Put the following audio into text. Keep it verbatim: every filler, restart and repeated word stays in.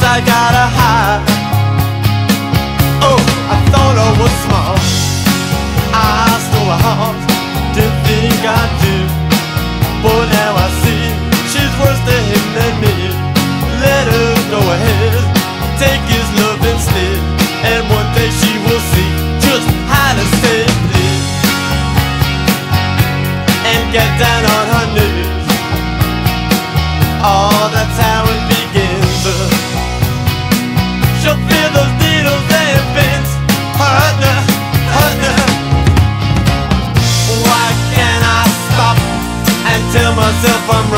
I gotta hide. Oh, I thought I was smart. I stole her heart, didn't think I'd do. But now I see she's worse to him than me. Let her go ahead, take his love instead, and one day she will see just how to save it. And get down on her knees. Oh, that's how it begins. She'll feel those needles and pins hurting her, hurting her. Why can't I stop and tell myself I'm